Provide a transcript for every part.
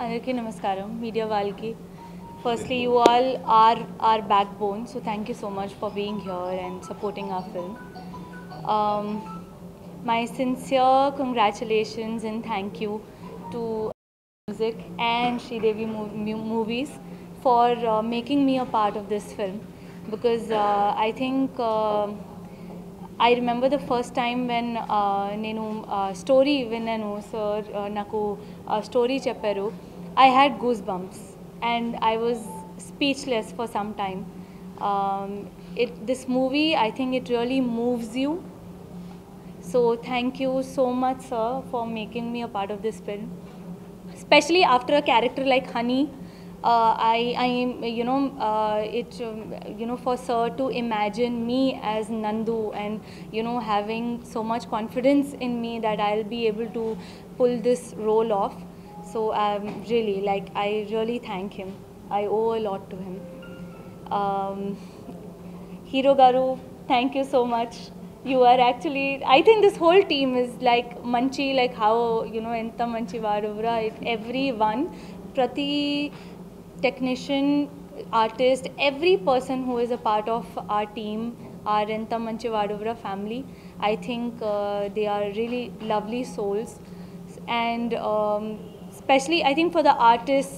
Andarki namaskaram, media valki. Firstly, you all are our backbone, so thank you so much for being here and supporting our film. My sincere congratulations and thank you to Music and Sridevi Movies for making me a part of this film, because I think I remember the first time when నేను story విన్నాను sir నాకు story చెప్పారు. I had goosebumps and I was speechless for some time. This movie, I think it really moves you. So thank you so much, sir, for making me a part of this film. Especially after a character like Honey, for sir to imagine me as Nandu and having so much confidence in me that I'll be able to pull this role off. So really, I really thank him. I owe a lot to him. Hero Garu, thank you so much. You are actually, I think this whole team is like manchi, like how enta manchi vaaduvra. Everyone, prati technician, artist, every person who is a part of our team, our enta manchi vaaduvra family, I think they are really lovely souls. And especially I think for the artists,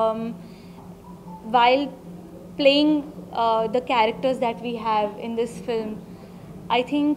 while playing the characters that we have in this film, I think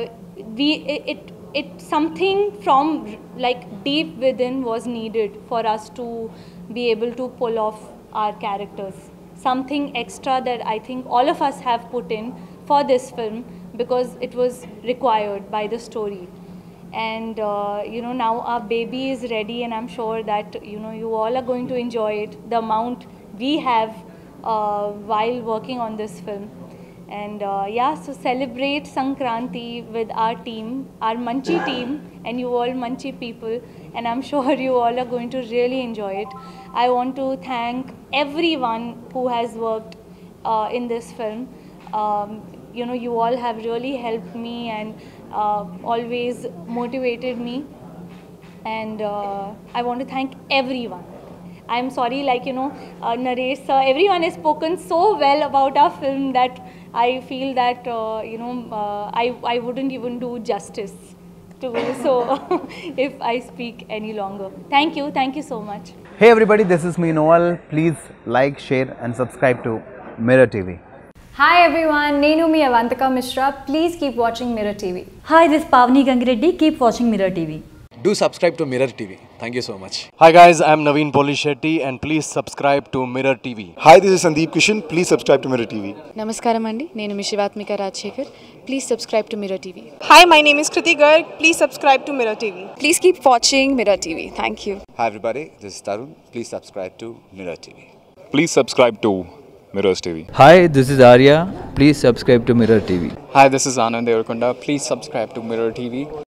it something from like deep within was needed for us to be able to pull off our characters. Something extra that I think all of us have put in for this film because it was required by the story. And now our baby is ready, and I'm sure that you all are going to enjoy it, the amount we have while working on this film. And so celebrate Sankranti with our team, our Manchi team, and you all Manchi people, and I'm sure you all are going to really enjoy it. I want to thank everyone who has worked in this film. You all have really helped me and always motivated me, and I want to thank everyone. I'm sorry, Naresh sir, everyone has spoken so well about our film that I feel that I wouldn't even do justice to so if I speak any longer. Thank you so much. Hey everybody, this is me Noel. Please like, share and subscribe to Mirror TV. Hi everyone, Nenu mi Avantika Mishra. Please keep watching Mirror TV. Hi, this is Pavni Gangireddy. Keep watching Mirror TV. Do subscribe to Mirror TV. Thank you so much. Hi guys, I'm Naveen Polishetty and please subscribe to Mirror TV. Hi, this is Sandeep Kishan. Please subscribe to Mirror TV. Namaskaram andi, nenu mi Shivatmika Rajshekhar. Please subscribe to Mirror TV. Hi, my name is Kriti Garg. Please subscribe to Mirror TV. Please keep watching Mirror TV. Thank you. Hi everybody, this is Tarun. Please subscribe to Mirror TV. Please subscribe to Mirrors TV. Hi, this is Arya. Please subscribe to Mirror TV. Hi, this is Anand Devarkonda. Please subscribe to Mirror TV.